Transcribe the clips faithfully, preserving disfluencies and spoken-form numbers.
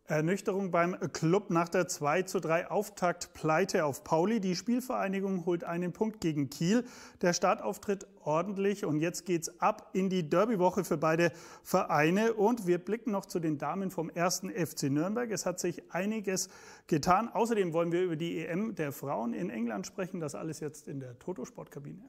Ernüchterung beim Club nach der zwei zu drei Auftaktpleite auf Pauli. Die Spielvereinigung holt einen Punkt gegen Kiel. Der Startauftritt ordentlich und jetzt geht's ab in die Derbywoche für beide Vereine. Und wir blicken noch zu den Damen vom ersten F C Nürnberg. Es hat sich einiges getan. Außerdem wollen wir über die E M der Frauen in England sprechen. Das alles jetzt in der Toto-Sportkabine.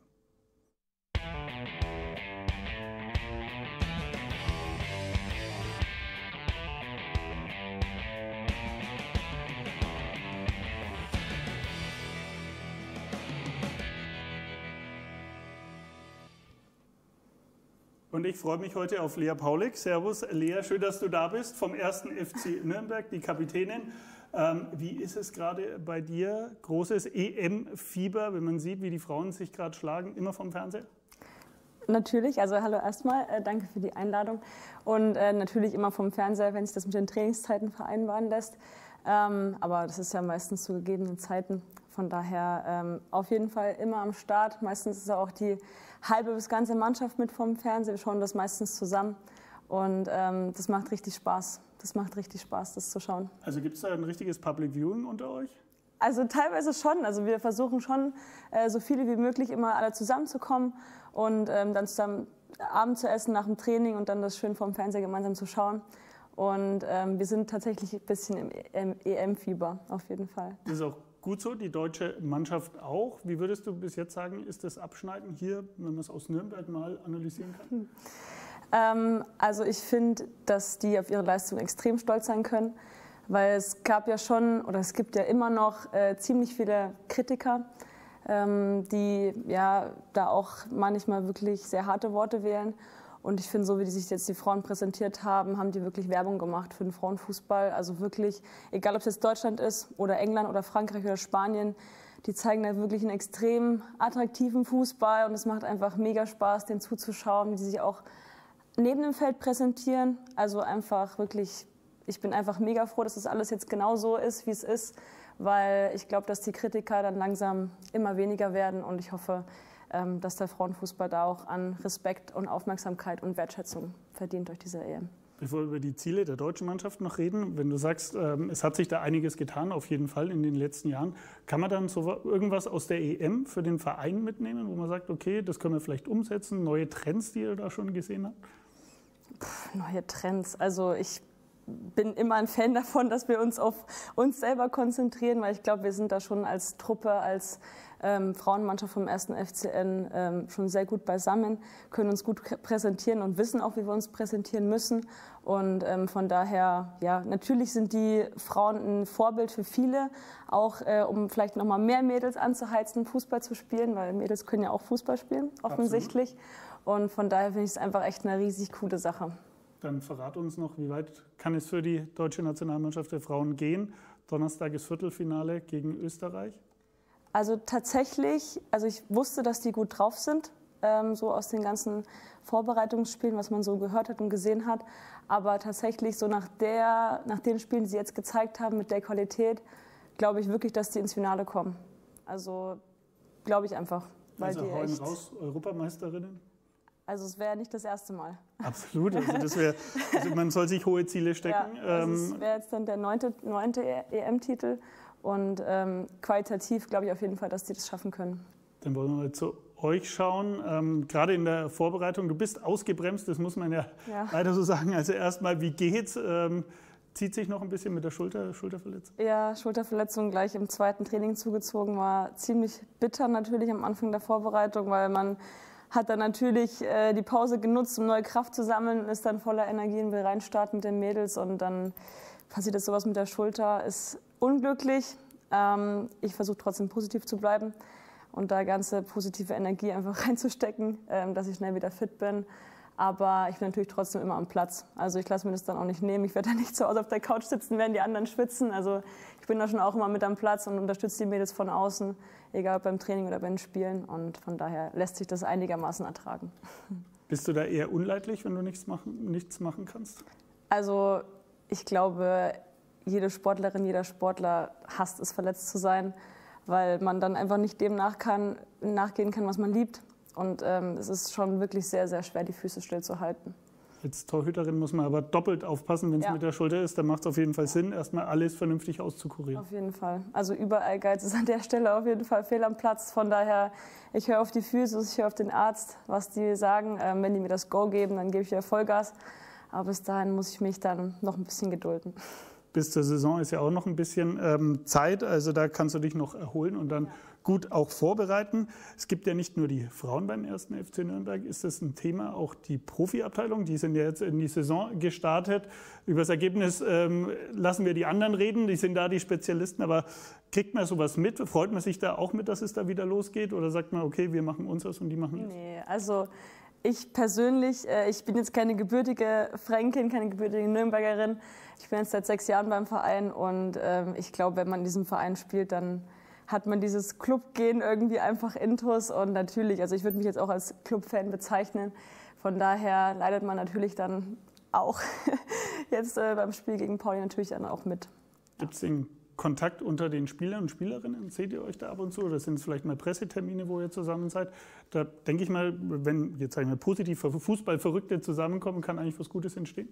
Und ich freue mich heute auf Lea Paulik. Servus, Lea, schön, dass du da bist vom ersten F C Nürnberg, die Kapitänin. Ähm, wie ist es gerade bei dir? Großes E M-Fieber, wenn man sieht, wie die Frauen sich gerade schlagen, immer vom Fernseher? Natürlich, also hallo erstmal, äh, danke für die Einladung. Und äh, natürlich immer vom Fernseher, wenn sich das mit den Trainingszeiten vereinbaren lässt. Ähm, aber das ist ja meistens zu gegebenen Zeiten. Von daher ähm, auf jeden Fall immer am Start. Meistens ist auch die halbe bis ganze Mannschaft mit vom Fernseher. Wir schauen das meistens zusammen und ähm, das macht richtig Spaß. Das macht richtig Spaß, das zu schauen. Also gibt es da ein richtiges Public Viewing unter euch? Also teilweise schon. Also wir versuchen schon, äh, so viele wie möglich immer alle zusammenzukommen und ähm, dann zusammen Abend zu essen nach dem Training und dann das schön vom Fernseher gemeinsam zu schauen. Und ähm, wir sind tatsächlich ein bisschen im E M-Fieber, auf jeden Fall. Das ist auch gut so, die deutsche Mannschaft auch. Wie würdest du bis jetzt sagen, ist das Abschneiden hier, wenn man es aus Nürnberg mal analysieren kann? Hm. Ähm, also ich finde, dass die auf ihre Leistung extrem stolz sein können, weil es gab ja schon, oder es gibt ja immer noch äh, ziemlich viele Kritiker, ähm, die ja da auch manchmal wirklich sehr harte Worte wählen. Und ich finde, so wie die sich jetzt die Frauen präsentiert haben, haben die wirklich Werbung gemacht für den Frauenfußball. Also wirklich, egal ob es jetzt Deutschland ist oder England oder Frankreich oder Spanien, die zeigen da wirklich einen extrem attraktiven Fußball. Und es macht einfach mega Spaß, denen zuzuschauen, wie sie sich auch neben dem Feld präsentieren. Also einfach wirklich, ich bin einfach mega froh, dass das alles jetzt genau so ist, wie es ist. Weil ich glaube, dass die Kritiker dann langsam immer weniger werden. Und ich hoffe, dass der Frauenfußball da auch an Respekt und Aufmerksamkeit und Wertschätzung verdient durch diese E M. Bevor wir über die Ziele der deutschen Mannschaft noch reden, wenn du sagst, es hat sich da einiges getan, auf jeden Fall in den letzten Jahren, kann man dann so irgendwas aus der E M für den Verein mitnehmen, wo man sagt, okay, das können wir vielleicht umsetzen, neue Trends, die ihr da schon gesehen habt? Puh, neue Trends, also ich bin immer ein Fan davon, dass wir uns auf uns selber konzentrieren, weil ich glaube, wir sind da schon als Truppe, als ähm, Frauenmannschaft vom ersten F C N ähm, schon sehr gut beisammen, können uns gut präsentieren und wissen auch, wie wir uns präsentieren müssen. Und ähm, von daher, ja, natürlich sind die Frauen ein Vorbild für viele, auch äh, um vielleicht noch mal mehr Mädels anzuheizen, Fußball zu spielen, weil Mädels können ja auch Fußball spielen, offensichtlich. Absolut. Und von daher finde ich es einfach echt eine riesig coole Sache. Dann verrat uns noch, wie weit kann es für die deutsche Nationalmannschaft der Frauen gehen? Donnerstag ist Viertelfinale gegen Österreich. Also tatsächlich, also ich wusste, dass die gut drauf sind, ähm, so aus den ganzen Vorbereitungsspielen, was man so gehört hat und gesehen hat. Aber tatsächlich so nach, der, nach den Spielen, die sie jetzt gezeigt haben, mit der Qualität, glaube ich wirklich, dass die ins Finale kommen. Also glaube ich einfach. Weil also die hauen echt raus, Europameisterinnen? Also es wäre nicht das erste Mal. Absolut, also das wär, also man soll sich hohe Ziele stecken. Ja, also es wäre jetzt dann der neunte, neunte E M-Titel und ähm, qualitativ glaube ich auf jeden Fall, dass die das schaffen können. Dann wollen wir mal zu euch schauen, ähm, gerade in der Vorbereitung, du bist ausgebremst, das muss man ja, ja. leider so sagen. Also erstmal, wie geht's? Ähm, zieht sich noch ein bisschen mit der Schulter, Schulterverletzung? Ja, Schulterverletzung gleich im zweiten Training zugezogen, war ziemlich bitter natürlich am Anfang der Vorbereitung, weil man hat dann natürlich äh, die Pause genutzt, um neue Kraft zu sammeln, ist dann voller Energie und will reinstarten mit den Mädels und dann passiert jetzt sowas mit der Schulter, ist unglücklich. Ähm, ich versuche trotzdem positiv zu bleiben und da ganze positive Energie einfach reinzustecken, ähm, dass ich schnell wieder fit bin. Aber ich bin natürlich trotzdem immer am Platz. Also ich lasse mir das dann auch nicht nehmen. Ich werde da nicht zu Hause auf der Couch sitzen, während die anderen schwitzen. Also ich bin da schon auch immer mit am Platz und unterstütze die Mädels von außen, egal ob beim Training oder beim Spielen. Und von daher lässt sich das einigermaßen ertragen. Bist du da eher unleidlich, wenn du nichts machen, nichts machen kannst? Also ich glaube, jede Sportlerin, jeder Sportler hasst es, verletzt zu sein, weil man dann einfach nicht dem nach kann, nachgehen kann, was man liebt. Und ähm, es ist schon wirklich sehr, sehr schwer, die Füße stillzuhalten. Als Torhüterin muss man aber doppelt aufpassen, wenn es Ja. mit der Schulter ist. Dann macht es auf jeden Fall Sinn, erstmal alles vernünftig auszukurieren. Auf jeden Fall. Also überall Geiz ist an der Stelle auf jeden Fall fehl am Platz. Von daher, ich höre auf die Physios, ich höre auf den Arzt, was die sagen. Ähm, wenn die mir das Go geben, dann gebe ich wieder Vollgas. Aber bis dahin muss ich mich dann noch ein bisschen gedulden. Bis zur Saison ist ja auch noch ein bisschen ähm, Zeit, also da kannst du dich noch erholen und dann ja. gut auch vorbereiten. Es gibt ja nicht nur die Frauen beim ersten F C Nürnberg, ist das ein Thema, auch die Profiabteilung, die sind ja jetzt in die Saison gestartet. Über das Ergebnis ähm, lassen wir die anderen reden, die sind da die Spezialisten, aber kriegt man sowas mit? Freut man sich da auch mit, dass es da wieder losgeht oder sagt man, okay, wir machen unseres und die machen jetzt? Nee, also ich persönlich, äh, ich bin jetzt keine gebürtige Fränkin, keine gebürtige Nürnbergerin. Ich bin jetzt seit sechs Jahren beim Verein und ähm, ich glaube, wenn man in diesem Verein spielt, dann hat man dieses Clubgehen irgendwie einfach intus. Und natürlich, also ich würde mich jetzt auch als Clubfan bezeichnen. Von daher leidet man natürlich dann auch jetzt äh, beim Spiel gegen Pauli natürlich dann auch mit. Gibt es den Kontakt unter den Spielern und Spielerinnen? Seht ihr euch da ab und zu? Oder sind es vielleicht mal Pressetermine, wo ihr zusammen seid? Da denke ich mal, wenn jetzt sage ich mal, positiv Fußballverrückte zusammenkommen, kann eigentlich was Gutes entstehen?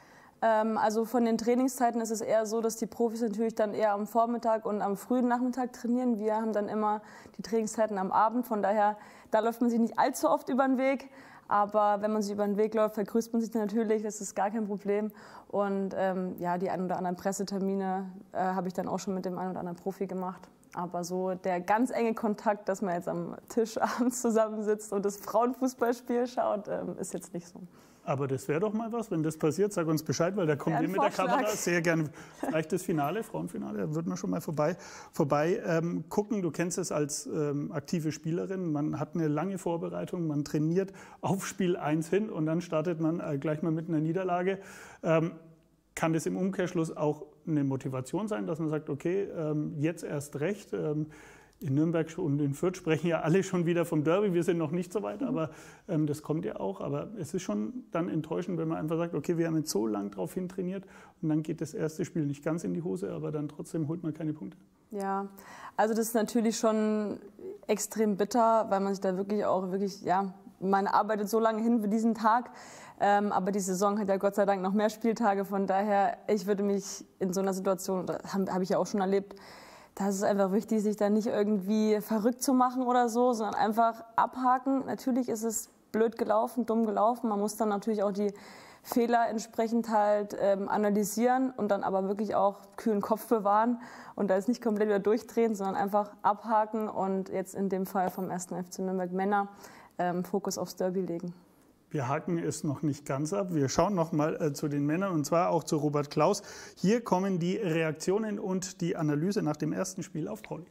Ähm, also von den Trainingszeiten ist es eher so, dass die Profis natürlich dann eher am Vormittag und am frühen Nachmittag trainieren. Wir haben dann immer die Trainingszeiten am Abend. Von daher, da läuft man sich nicht allzu oft über den Weg. Aber wenn man sich über den Weg läuft, vergrüßt man sich natürlich, das ist gar kein Problem. Und ähm, ja, die ein oder anderen Pressetermine äh, habe ich dann auch schon mit dem einen oder anderen Profi gemacht. Aber so der ganz enge Kontakt, dass man jetzt am Tisch abends zusammensitzt und das Frauenfußballspiel schaut, ähm, ist jetzt nicht so. Aber das wäre doch mal was, wenn das passiert, sag uns Bescheid, weil da kommen wir mit der Kamera sehr gerne. Vielleicht das Finale, Frauenfinale, da würden wir schon mal vorbei, vorbei ähm, gucken. Du kennst es als ähm, aktive Spielerin, man hat eine lange Vorbereitung, man trainiert auf Spiel eins hin und dann startet man äh, gleich mal mit einer Niederlage. Ähm, kann das im Umkehrschluss auch eine Motivation sein, dass man sagt, okay, ähm, jetzt erst recht, ähm, in Nürnberg und in Fürth sprechen ja alle schon wieder vom Derby. Wir sind noch nicht so weit, mhm. aber ähm, das kommt ja auch. Aber es ist schon dann enttäuschend, wenn man einfach sagt, okay, wir haben jetzt so lange darauf hin trainiert und dann geht das erste Spiel nicht ganz in die Hose, aber dann trotzdem holt man keine Punkte. Ja, also das ist natürlich schon extrem bitter, weil man sich da wirklich auch wirklich, ja, man arbeitet so lange hin für diesen Tag. Ähm, aber die Saison hat ja Gott sei Dank noch mehr Spieltage. Von daher, ich würde mich in so einer Situation, das habe hab ich ja auch schon erlebt, da ist es einfach wichtig, sich da nicht irgendwie verrückt zu machen oder so, sondern einfach abhaken. Natürlich ist es blöd gelaufen, dumm gelaufen. Man muss dann natürlich auch die Fehler entsprechend halt ähm, analysieren und dann aber wirklich auch kühlen Kopf bewahren und da jetzt nicht komplett wieder durchdrehen, sondern einfach abhaken und jetzt in dem Fall vom ersten F C Nürnberg Männer ähm, Fokus aufs Derby legen. Wir haken es noch nicht ganz ab. Wir schauen noch mal äh, zu den Männern und zwar auch zu Robert Klaus. Hier kommen die Reaktionen und die Analyse nach dem ersten Spiel auf Pauli.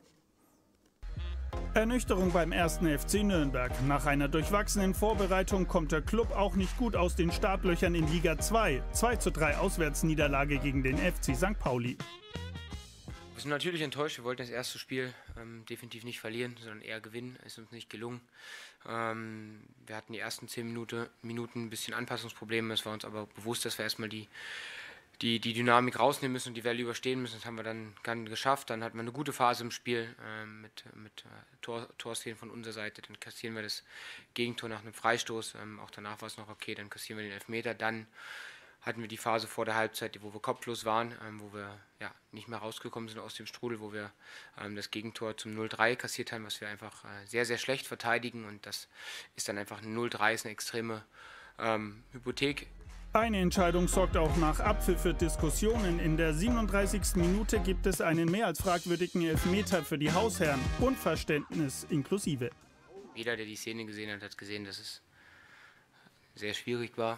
Ernüchterung beim ersten F C Nürnberg. Nach einer durchwachsenen Vorbereitung kommt der Klub auch nicht gut aus den Startlöchern in Liga zwei. zwei zu drei Auswärtsniederlage gegen den F C Sankt Pauli. Wir sind natürlich enttäuscht. Wir wollten das erste Spiel ähm, definitiv nicht verlieren, sondern eher gewinnen. Ist uns nicht gelungen. Ähm, wir hatten die ersten zehn Minute, Minuten ein bisschen Anpassungsprobleme. Es war uns aber bewusst, dass wir erstmal die, die, die Dynamik rausnehmen müssen und die Welle überstehen müssen. Das haben wir dann, dann geschafft. Dann hatten wir eine gute Phase im Spiel ähm, mit, mit äh, Tor, Torszenen von unserer Seite. Dann kassieren wir das Gegentor nach einem Freistoß. Ähm, auch danach war es noch okay. Dann kassieren wir den Elfmeter. Dann hatten wir die Phase vor der Halbzeit, wo wir kopflos waren, ähm, wo wir ja, nicht mehr rausgekommen sind aus dem Strudel, wo wir ähm, das Gegentor zum null drei kassiert haben, was wir einfach äh, sehr, sehr schlecht verteidigen. Und das ist dann einfach ein null drei, ist eine extreme ähm, Hypothek. Eine Entscheidung sorgt auch nach Abpfiff für Diskussionen. In der siebenunddreißigsten Minute gibt es einen mehr als fragwürdigen Elfmeter für die Hausherren. Unverständnis inklusive. Jeder, der die Szene gesehen hat, hat gesehen, dass es sehr schwierig war,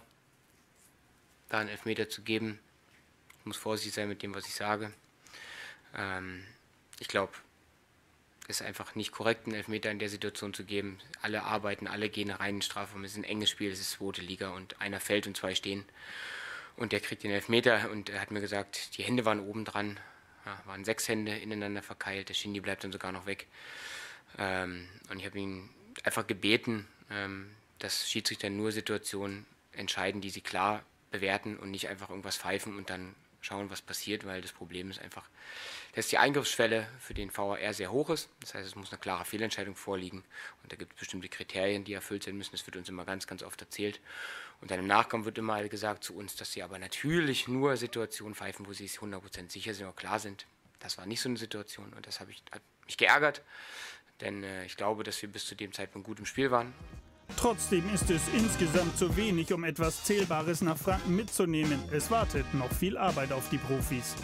da einen Elfmeter zu geben. Ich muss vorsichtig sein mit dem, was ich sage. Ähm, ich glaube, es ist einfach nicht korrekt, einen Elfmeter in der Situation zu geben. Alle arbeiten, alle gehen rein in den Strafraum. Es ist ein enges Spiel, es ist zweite Liga und einer fällt und zwei stehen. Und der kriegt den Elfmeter und er hat mir gesagt, die Hände waren oben dran, ja, waren sechs Hände ineinander verkeilt, der Shindy bleibt dann sogar noch weg. Ähm, und ich habe ihn einfach gebeten, ähm, dass Schiedsrichter nur Situationen entscheiden, die sie klar bewerten und nicht einfach irgendwas pfeifen und dann schauen, was passiert, weil das Problem ist einfach, dass die Eingriffsschwelle für den V A R sehr hoch ist. Das heißt, es muss eine klare Fehlentscheidung vorliegen und da gibt es bestimmte Kriterien, die erfüllt sein müssen. Das wird uns immer ganz, ganz oft erzählt. Und dann im Nachgang wird immer gesagt zu uns, dass sie aber natürlich nur Situationen pfeifen, wo sie sich hundert Prozent sicher sind oder klar sind. Das war nicht so eine Situation und das habe ich, hat mich geärgert, denn äh, ich glaube, dass wir bis zu dem Zeitpunkt gut im Spiel waren. Trotzdem ist es insgesamt zu wenig, um etwas Zählbares nach Franken mitzunehmen. Es wartet noch viel Arbeit auf die Profis.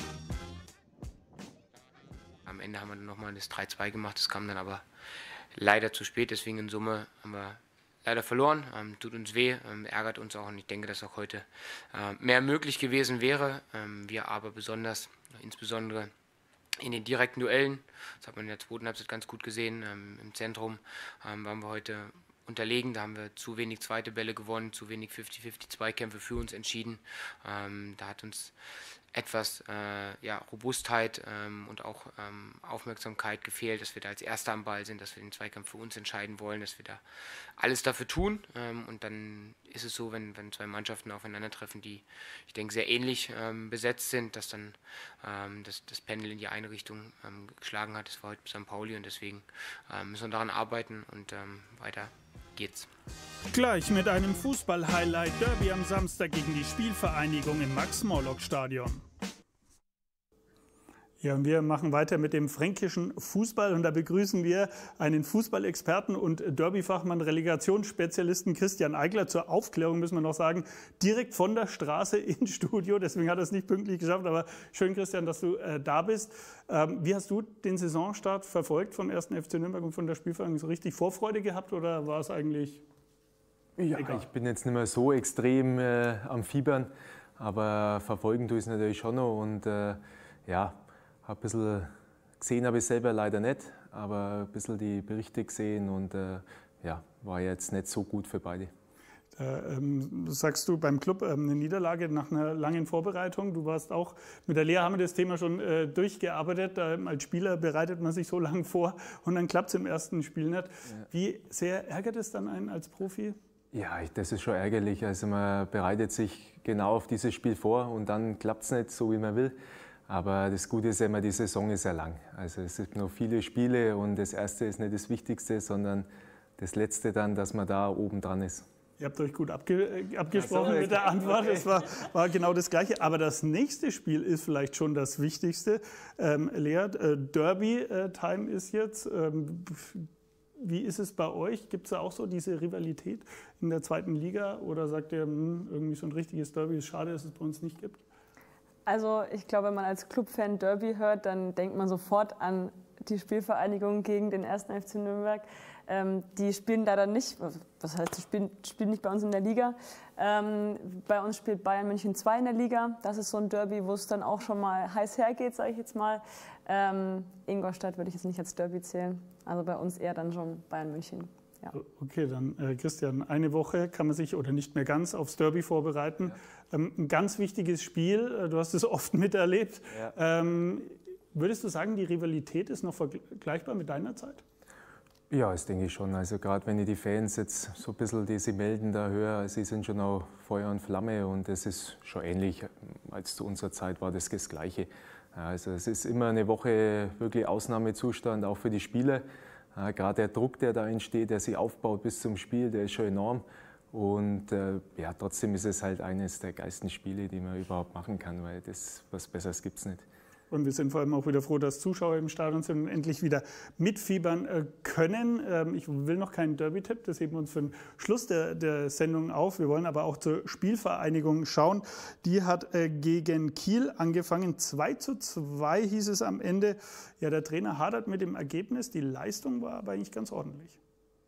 Am Ende haben wir dann nochmal das drei zwei gemacht, das kam dann aber leider zu spät, deswegen in Summe haben wir leider verloren. Ähm, tut uns weh, ähm, ärgert uns auch und ich denke, dass auch heute äh, mehr möglich gewesen wäre. Ähm, wir aber besonders, insbesondere in den direkten Duellen, das hat man in der zweiten Halbzeit ganz gut gesehen, ähm, im Zentrum ähm, waren wir heute unterlegen, da haben wir zu wenig zweite Bälle gewonnen, zu wenig fünfzig fünfzig Zweikämpfe für uns entschieden. Ähm, da hat uns etwas äh, ja, Robustheit ähm, und auch ähm, Aufmerksamkeit gefehlt, dass wir da als Erster am Ball sind, dass wir den Zweikampf für uns entscheiden wollen, dass wir da alles dafür tun. Ähm, und dann ist es so, wenn, wenn zwei Mannschaften aufeinandertreffen, die, ich denke, sehr ähnlich ähm, besetzt sind, dass dann ähm, das, das Pendel in die eine Richtung ähm, geschlagen hat. Das war heute Sankt Pauli und deswegen ähm, müssen wir daran arbeiten und ähm, weiter geht's. Gleich mit einem Fußball-Highlight Derby am Samstag gegen die Spielvereinigung im Max-Morlock-Stadion. Ja, und wir machen weiter mit dem fränkischen Fußball und da begrüßen wir einen Fußballexperten und Derby-Fachmann, Relegationsspezialisten Christian Eigler. Zur Aufklärung müssen wir noch sagen, direkt von der Straße ins Studio, deswegen hat er es nicht pünktlich geschafft, aber schön, Christian, dass du äh, da bist. Ähm, wie hast du den Saisonstart verfolgt vom ersten F C Nürnberg und von der Spielvereinigung? So richtig Vorfreude gehabt oder war es eigentlich ja, egal? Ich bin jetzt nicht mehr so extrem äh, am Fiebern, aber verfolgen tue ich es natürlich schon noch und äh, ja, ein bisschen gesehen habe ich selber leider nicht, aber ein bisschen die Berichte gesehen und äh, ja, war jetzt nicht so gut für beide. Äh, ähm, sagst du beim Club ähm, eine Niederlage nach einer langen Vorbereitung? Du warst auch, mit der Lea haben wir das Thema schon äh, durchgearbeitet. Ähm, als Spieler bereitet man sich so lange vor und dann klappt es im ersten Spiel nicht. Ja. Wie sehr ärgert es dann einen als Profi? Ja, das ist schon ärgerlich. Also man bereitet sich genau auf dieses Spiel vor und dann klappt es nicht so, wie man will. Aber das Gute ist immer, die Saison ist sehr lang. Also es sind noch viele Spiele und das Erste ist nicht das Wichtigste, sondern das Letzte dann, dass man da oben dran ist. Ihr habt euch gut abge abgesprochen so, mit der Antwort, okay. Es war, war genau das Gleiche. Aber das nächste Spiel ist vielleicht schon das Wichtigste. Ähm, Lea, äh, Derby-Time ist jetzt. Ähm, wie ist es bei euch? Gibt es da auch so diese Rivalität in der zweiten Liga? Oder sagt ihr, hm, irgendwie so ein richtiges Derby ist schade, dass es bei uns nicht gibt? Also ich glaube, wenn man als Clubfan Derby hört, dann denkt man sofort an die Spielvereinigung gegen den ersten F C Nürnberg. Ähm, die spielen leider nicht, was heißt, die spielen, spielen nicht bei uns in der Liga. Ähm, bei uns spielt Bayern München zwei in der Liga. Das ist so ein Derby, wo es dann auch schon mal heiß hergeht, sage ich jetzt mal. Ähm, Ingolstadt würde ich jetzt nicht als Derby zählen. Also bei uns eher dann schon Bayern München. Ja. Okay, dann äh, Christian, eine Woche kann man sich oder nicht mehr ganz aufs Derby vorbereiten. Ja. Ähm, ein ganz wichtiges Spiel, du hast es oft miterlebt. Ja. Ähm, würdest du sagen, die Rivalität ist noch vergleichbar mit deiner Zeit? Ja, das denke ich schon. Also gerade wenn ich die Fans jetzt so ein bisschen diese melden da höre, sie sind schon auch Feuer und Flamme und das ist schon ähnlich als zu unserer Zeit war das das Gleiche. Also es ist immer eine Woche wirklich Ausnahmezustand, auch für die Spieler. Ja, gerade der Druck, der da entsteht, der sich aufbaut bis zum Spiel, der ist schon enorm. Und äh, ja, trotzdem ist es halt eines der geilsten Spiele, die man überhaupt machen kann, weil das was Besseres gibt es nicht. Und wir sind vor allem auch wieder froh, dass Zuschauer im Stadion sind und endlich wieder mitfiebern äh, können. Ähm, ich will noch keinen Derby-Tipp, das heben wir uns für den Schluss der, der Sendung auf. Wir wollen aber auch zur Spielvereinigung schauen. Die hat äh, gegen Kiel angefangen. zwei zu zwei hieß es am Ende. Ja, der Trainer hadert mit dem Ergebnis. Die Leistung war aber eigentlich ganz ordentlich.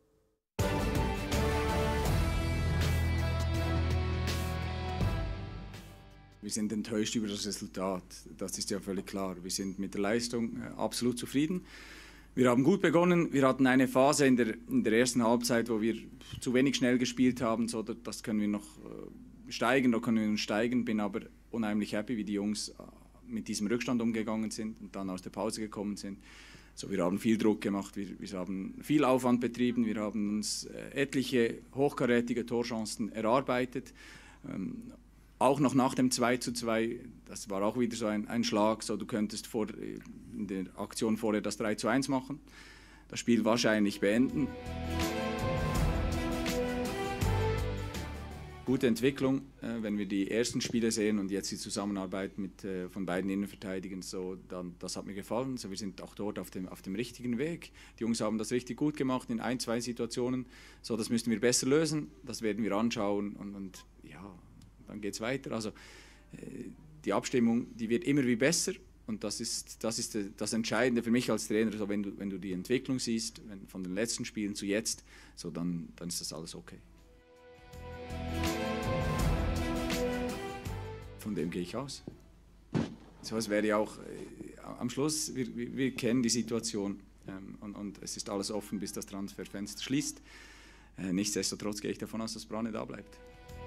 Wir sind enttäuscht über das Resultat, das ist ja völlig klar. Wir sind mit der Leistung absolut zufrieden. Wir haben gut begonnen, wir hatten eine Phase in der, in der ersten Halbzeit, wo wir zu wenig schnell gespielt haben, so das können wir noch steigen, da können wir noch steigen. Bin aber unheimlich happy, wie die Jungs mit diesem Rückstand umgegangen sind und dann aus der Pause gekommen sind. So, wir haben viel Druck gemacht, wir, wir haben viel Aufwand betrieben, wir haben uns etliche hochkarätige Torchancen erarbeitet. auch noch nach dem zwei zu zwei, das war auch wieder so ein, ein Schlag, so du könntest vor, in der Aktion vorher das drei zu eins machen, das Spiel wahrscheinlich beenden. Gute Entwicklung, äh, wenn wir die ersten Spiele sehen und jetzt die Zusammenarbeit mit, äh, von beiden Innenverteidigern, so, dann, das hat mir gefallen. So, wir sind auch dort auf dem, auf dem richtigen Weg. Die Jungs haben das richtig gut gemacht in ein, zwei Situationen. So, das müssen wir besser lösen, das werden wir anschauen und, und ja, dann geht es weiter. Also, äh, die Abstimmung, die wird immer wie besser und das ist das, ist das Entscheidende für mich als Trainer. So, wenn, du, wenn du die Entwicklung siehst, wenn, von den letzten Spielen zu jetzt, so, dann, dann ist das alles okay. Von dem gehe ich aus. So, es wäre ja auch äh, am Schluss, wir, wir, wir kennen die Situation ähm, und, und es ist alles offen, bis das Transferfenster schließt. Äh, nichtsdestotrotz gehe ich davon aus, dass Brane da bleibt.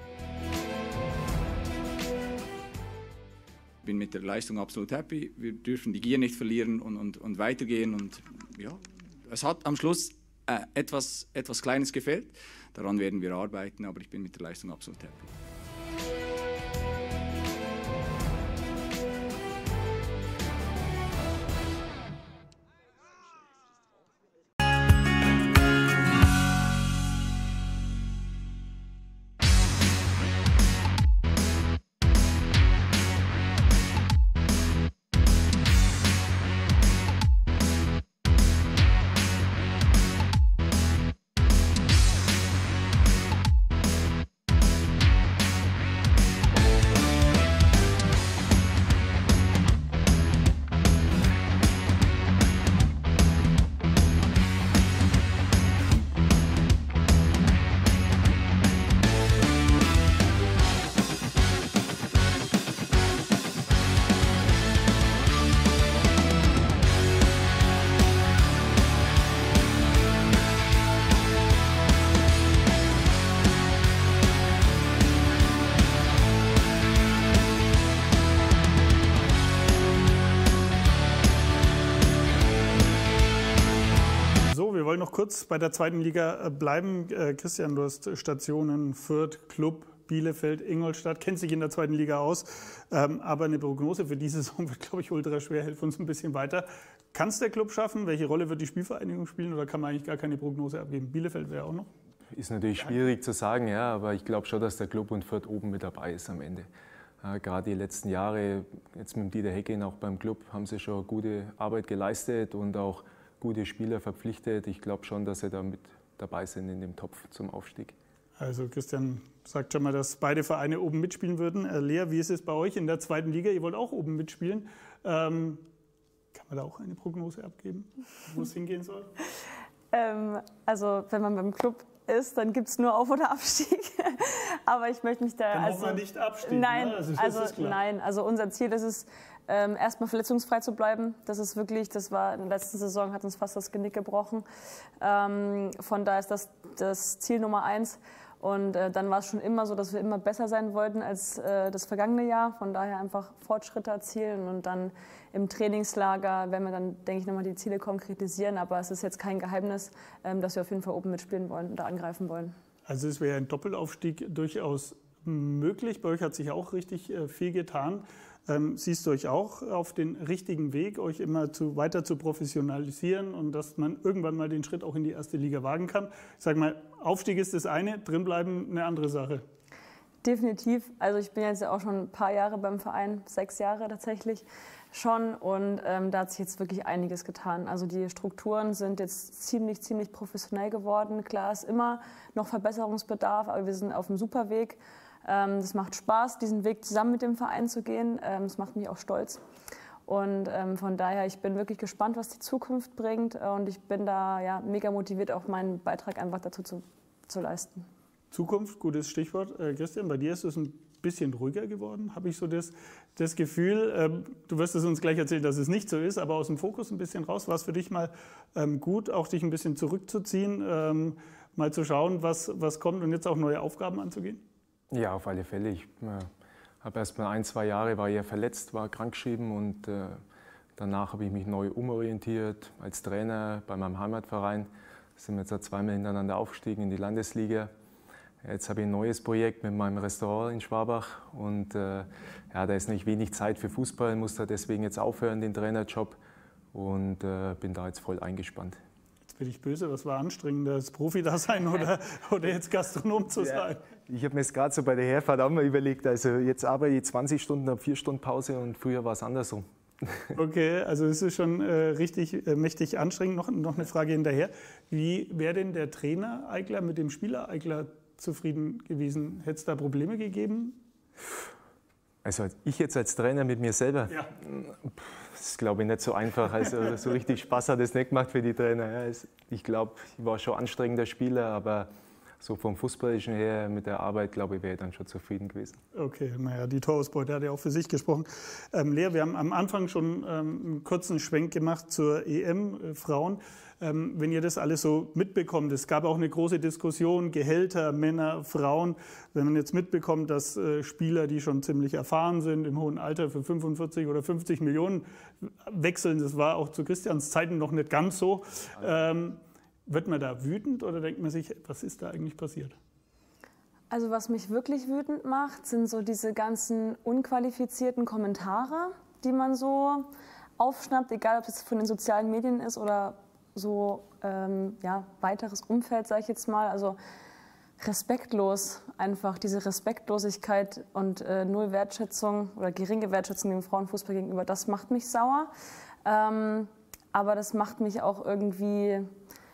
Ich bin mit der Leistung absolut happy. Wir dürfen die Gier nicht verlieren und, und, und weitergehen. Und, ja, es hat am Schluss äh, etwas, etwas Kleines gefehlt. Daran werden wir arbeiten, aber ich bin mit der Leistung absolut happy. Wir wollen noch kurz bei der zweiten Liga bleiben. Christian, du hast Stationen Fürth, Club, Bielefeld, Ingolstadt, kennt sich in der zweiten Liga aus. Aber eine Prognose für diese Saison wird, glaube ich, ultra schwer. Hilft uns ein bisschen weiter. Kann es der Club schaffen? Welche Rolle wird die Spielvereinigung spielen? Oder kann man eigentlich gar keine Prognose abgeben? Bielefeld wäre auch noch? Ist natürlich schwierig zu sagen, ja, aber ich glaube schon, dass der Club und Fürth oben mit dabei ist am Ende. Ja, gerade die letzten Jahre, jetzt mit Dieter Hecking auch beim Club, haben sie schon gute Arbeit geleistet und auch gute Spieler verpflichtet. Ich glaube schon, dass sie da mit dabei sind in dem Topf zum Aufstieg. Also Christian sagt schon mal, dass beide Vereine oben mitspielen würden. Lea, wie ist es bei euch in der zweiten Liga? Ihr wollt auch oben mitspielen. Ähm, kann man da auch eine Prognose abgeben, wo es hingehen soll? Ähm, also wenn man beim Club ist, dann gibt es nur Auf- oder Abstieg. Aber ich möchte mich da... Dann also, hoffen wir nicht Abstieg, nein, ne? Also, also, ist klar. nein, also unser Ziel ist es, ähm, erstmal verletzungsfrei zu bleiben. Das ist wirklich, das war in der letzten Saison, hat uns fast das Genick gebrochen. Ähm, von daher ist das das Ziel Nummer eins. Und äh, dann war es schon immer so, dass wir immer besser sein wollten als äh, das vergangene Jahr. Von daher einfach Fortschritte erzielen und dann im Trainingslager werden wir dann, denke ich, nochmal die Ziele konkretisieren. Aber es ist jetzt kein Geheimnis, ähm, dass wir auf jeden Fall oben mitspielen wollen oder angreifen wollen. Also es wäre ein Doppelaufstieg durchaus möglich. Bei euch hat sich auch richtig äh, viel getan. Ähm, siehst du euch auch auf den richtigen Weg, euch immer zu, weiter zu professionalisieren und dass man irgendwann mal den Schritt auch in die erste Liga wagen kann? Ich sage mal, Aufstieg ist das eine, drinbleiben eine andere Sache. Definitiv. Also ich bin jetzt ja auch schon ein paar Jahre beim Verein, sechs Jahre tatsächlich schon. Und ähm, da hat sich jetzt wirklich einiges getan. Also die Strukturen sind jetzt ziemlich, ziemlich professionell geworden. Klar ist immer noch Verbesserungsbedarf, aber wir sind auf einem super Weg. Es macht Spaß, diesen Weg zusammen mit dem Verein zu gehen. Es macht mich auch stolz. Und von daher, ich bin wirklich gespannt, was die Zukunft bringt. Und ich bin da ja, mega motiviert, auch meinen Beitrag einfach dazu zu, zu leisten. Zukunft, gutes Stichwort. Äh, Christian, bei dir ist es ein bisschen ruhiger geworden, habe ich so das, das Gefühl. Ähm, du wirst es uns gleich erzählen, dass es nicht so ist, aber aus dem Fokus ein bisschen raus. War es für dich mal ähm, gut, auch dich ein bisschen zurückzuziehen, ähm, mal zu schauen, was, was kommt und jetzt auch neue Aufgaben anzugehen? Ja, auf alle Fälle. Ich äh, habe erst mal ein, zwei Jahre, war ja verletzt, war krankgeschrieben und äh, danach habe ich mich neu umorientiert als Trainer bei meinem Heimatverein. Sind wir jetzt zweimal hintereinander aufgestiegen in die Landesliga. Jetzt habe ich ein neues Projekt mit meinem Restaurant in Schwabach und äh, ja, da ist nicht wenig Zeit für Fußball, muss da deswegen jetzt aufhören, den Trainerjob, und äh, bin da jetzt voll eingespannt. Jetzt bin ich böse, was war anstrengender, das Profi-Dasein oder, oder jetzt Gastronom zu sein? Ja, ich habe mir es gerade so bei der Herfahrt auch mal überlegt, also jetzt arbeite ich zwanzig Stunden, habe vier Stunden Pause und früher war es andersrum. Okay, also es ist schon äh, richtig äh, mächtig anstrengend. Noch, noch eine Frage hinterher. Wie wäre denn der Trainer Eigler mit dem Spieler Eigler zufrieden gewesen? Hätte es da Probleme gegeben? Also ich jetzt als Trainer mit mir selber? Ja. Das ist, glaube ich, nicht so einfach. Also so richtig Spaß hat es nicht gemacht für die Trainer. Ja, ich glaube, ich war schon anstrengender Spieler, aber so vom Fußballischen her mit der Arbeit, glaube ich, wäre ich dann schon zufrieden gewesen. Okay, naja, die Torausbeute hat ja auch für sich gesprochen. Ähm, Lea, wir haben am Anfang schon ähm, einen kurzen Schwenk gemacht zur E M äh, Frauen. Ähm, wenn ihr das alles so mitbekommt, es gab auch eine große Diskussion, Gehälter, Männer, Frauen. Wenn man jetzt mitbekommt, dass äh, Spieler, die schon ziemlich erfahren sind, im hohen Alter für fünfundvierzig oder fünfzig Millionen wechseln, das war auch zu Christians Zeiten noch nicht ganz so. Ähm, Wird man da wütend oder denkt man sich, was ist da eigentlich passiert? Also was mich wirklich wütend macht, sind so diese ganzen unqualifizierten Kommentare, die man so aufschnappt, egal ob es von den sozialen Medien ist oder so ähm, ja, weiteres Umfeld, sage ich jetzt mal. Also respektlos, einfach diese Respektlosigkeit und äh, null Wertschätzung oder geringe Wertschätzung dem Frauenfußball gegenüber, das macht mich sauer. Ähm, aber das macht mich auch irgendwie...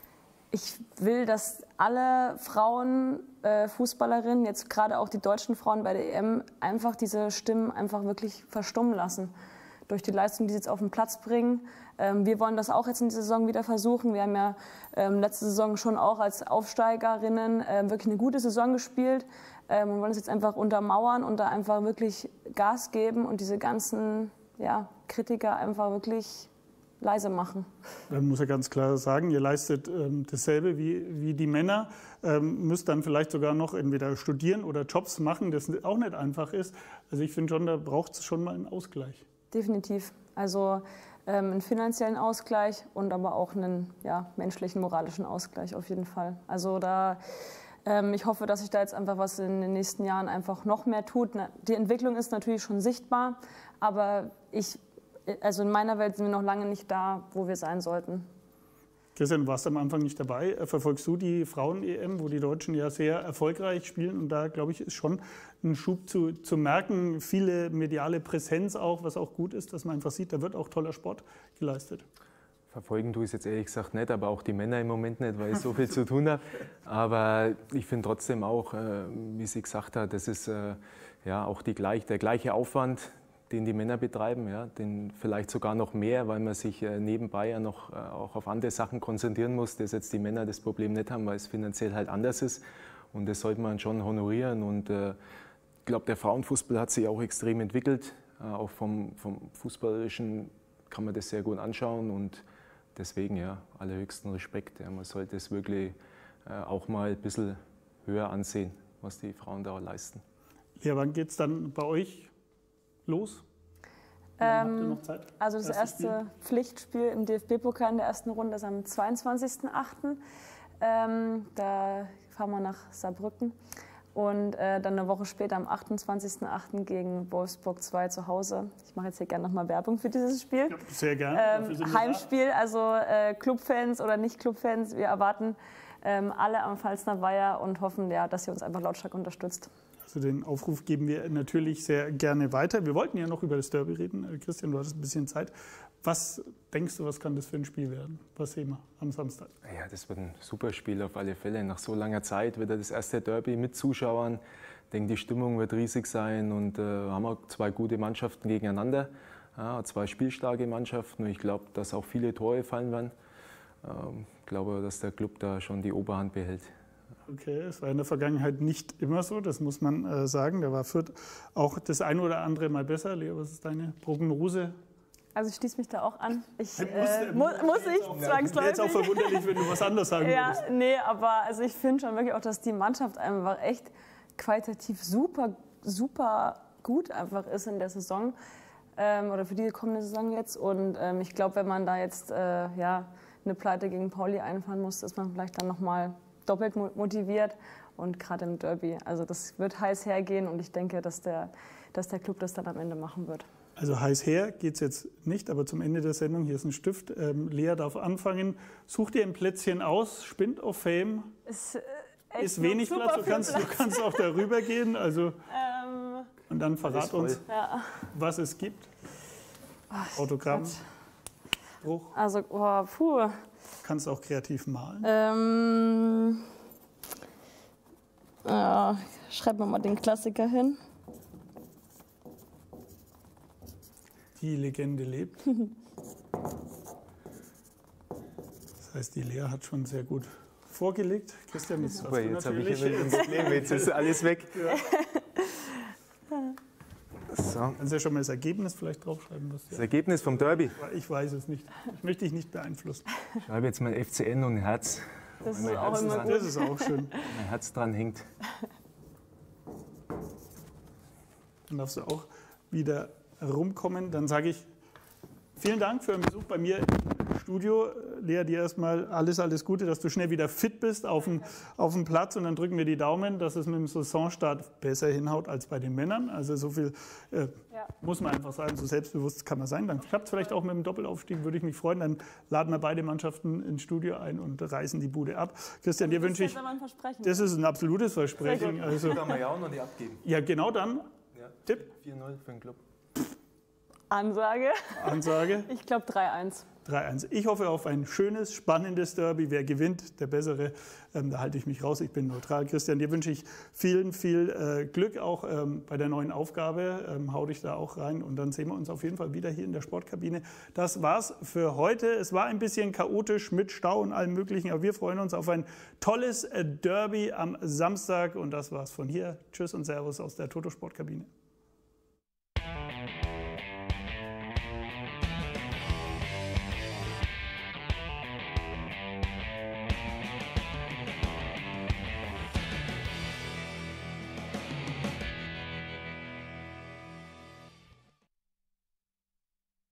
Ich will, dass alle Frauen, äh, Fußballerinnen, jetzt gerade auch die deutschen Frauen bei der E M, einfach diese Stimmen einfach wirklich verstummen lassen. Durch die Leistung, die sie jetzt auf den Platz bringen. Ähm, wir wollen das auch jetzt in dieser Saison wieder versuchen. Wir haben ja ähm, letzte Saison schon auch als Aufsteigerinnen äh, wirklich eine gute Saison gespielt ähm, und wollen es jetzt einfach untermauern und da einfach wirklich Gas geben und diese ganzen ja, Kritiker einfach wirklich leise machen. Man muss ja ganz klar sagen, ihr leistet ähm, dasselbe wie, wie die Männer, ähm, müsst dann vielleicht sogar noch entweder studieren oder Jobs machen, das auch nicht einfach ist. Also ich finde schon, da braucht es schon mal einen Ausgleich. Definitiv. Also ähm, einen finanziellen Ausgleich und aber auch einen ja, menschlichen, moralischen Ausgleich auf jeden Fall. Also da, ähm, ich hoffe, dass sich da jetzt einfach was in den nächsten Jahren einfach noch mehr tut. Die Entwicklung ist natürlich schon sichtbar, aber ich Also in meiner Welt sind wir noch lange nicht da, wo wir sein sollten. Christian, du warst am Anfang nicht dabei. Verfolgst du die Frauen-E M, wo die Deutschen ja sehr erfolgreich spielen? Und da, glaube ich, ist schon ein Schub zu, zu merken. Viele mediale Präsenz auch, was auch gut ist, dass man einfach sieht, da wird auch toller Sport geleistet. Verfolgen tue ich es jetzt ehrlich gesagt nicht, aber auch die Männer im Moment nicht, weil ich so viel zu tun habe. Aber ich finde trotzdem auch, wie sie gesagt hat, das ist ja auch die gleich, der gleiche Aufwand, den die Männer betreiben, ja, den vielleicht sogar noch mehr, weil man sich äh, nebenbei ja noch äh, auch auf andere Sachen konzentrieren muss, dass jetzt die Männer das Problem nicht haben, weil es finanziell halt anders ist, und das sollte man schon honorieren. Und äh, ich glaube, der Frauenfußball hat sich auch extrem entwickelt, äh, auch vom, vom Fußballerischen kann man das sehr gut anschauen, und deswegen ja, allerhöchsten Respekt. Ja, man sollte es wirklich äh, auch mal ein bisschen höher ansehen, was die Frauen da leisten. Ja, wann geht es dann bei euch los? Ähm, habt ihr noch Zeit? Also das Erstes erste Spiel? Pflichtspiel im D F B-Pokal in der ersten Runde ist am zweiundzwanzigsten achten Ähm, da fahren wir nach Saarbrücken. Und äh, dann eine Woche später am achtundzwanzigsten achten gegen Wolfsburg zwei zu Hause. Ich mache jetzt hier gerne nochmal Werbung für dieses Spiel. Ja, sehr gerne. Ähm, Heimspiel, also äh, Clubfans oder Nicht-Clubfans, wir erwarten ähm, alle am Pfalzner Weiher und hoffen, ja, dass ihr uns einfach lautstark unterstützt. Also den Aufruf geben wir natürlich sehr gerne weiter. Wir wollten ja noch über das Derby reden. Christian, du hattest ein bisschen Zeit. Was denkst du, was kann das für ein Spiel werden? Was sehen wir am Samstag? Ja, das wird ein super Spiel auf alle Fälle. Nach so langer Zeit wieder das erste Derby mit Zuschauern. Ich denke, die Stimmung wird riesig sein, und äh, haben auch zwei gute Mannschaften gegeneinander. Ja, zwei spielstarke Mannschaften, und ich glaube, dass auch viele Tore fallen werden. Ähm, ich glaube, dass der Club da schon die Oberhand behält. Okay, es war in der Vergangenheit nicht immer so, das muss man äh, sagen. Da war Fürth auch das eine oder andere Mal besser. Lea, was ist deine Prognose? Also ich schließe mich da auch an. Ich, Muss, äh, muss, muss ich zwangsläufig. Wäre jetzt auch verwunderlich, wenn du was anderes sagen ja, würdest. Nee, aber also ich finde schon wirklich auch, dass die Mannschaft einfach echt qualitativ super, super gut einfach ist in der Saison ähm, oder für die kommende Saison jetzt. Und ähm, ich glaube, wenn man da jetzt äh, ja, eine Pleite gegen Pauli einfahren muss, ist man vielleicht dann nochmal doppelt motiviert. und gerade im Derby. Also das wird heiß hergehen und ich denke, dass der, dass der Club das dann am Ende machen wird. Also heiß her geht es jetzt nicht, aber zum Ende der Sendung, hier ist ein Stift. Ähm, Lea darf anfangen. Such dir ein Plätzchen aus, Spind of Fame. Ist, äh, echt ist wenig Platz, du kannst, Platz. du kannst auch darüber gehen. Also, ähm, und dann verrat uns, ja. was es gibt. Ach, Autogramm, Gott. Spruch. Also, oh, puh. Kannst auch kreativ malen. Ähm, ja, schreib mir mal den Klassiker hin. Die Legende lebt. Das heißt, die Lea hat schon sehr gut vorgelegt. Christian, jetzt Super, jetzt habe ich natürlich. ein Problem, jetzt ist alles weg. Ja. So. Kannst ja schon mal das Ergebnis vielleicht draufschreiben. Was Das Ergebnis vom Derby. Ich weiß es nicht. Ich möchte dich nicht beeinflussen. Ich schreibe jetzt mal F C N und ein Herz. Das ist mein auch Herz immer dran, gut. Das ist auch schön. mein Herz dran hängt. Dann darfst du auch wieder rumkommen. Dann sage ich vielen Dank für den Besuch bei mir im Studio. Lea, dir erstmal alles, alles Gute, dass du schnell wieder fit bist auf dem, auf dem Platz. Und dann drücken wir die Daumen, dass es mit dem Saisonstart besser hinhaut als bei den Männern. Also so viel äh, ja. muss man einfach sagen, so selbstbewusst kann man sein. Dann klappt es vielleicht auch mit dem Doppelaufstieg, würde ich mich freuen. Dann laden wir beide Mannschaften ins Studio ein und reißen die Bude ab. Christian, dir wünsche ich... Das ist ein Versprechen. Das ist ein absolutes Versprechen. Also, Da haben wir ja auch noch nicht abgeben. ja, genau dann. Ja. Tipp. vier null für den Club. Ansage. Ansage. Ich glaube drei eins. drei eins. Ich hoffe auf ein schönes, spannendes Derby. Wer gewinnt, der Bessere. Ähm, da halte ich mich raus. Ich bin neutral. Christian, dir wünsche ich vielen, viel äh, Glück auch ähm, bei der neuen Aufgabe. Ähm, hau dich da auch rein und dann sehen wir uns auf jeden Fall wieder hier in der Sportkabine. Das war's für heute. Es war ein bisschen chaotisch mit Stau und allem Möglichen, aber wir freuen uns auf ein tolles äh, Derby am Samstag und das war's von hier. Tschüss und Servus aus der Toto Sportkabine.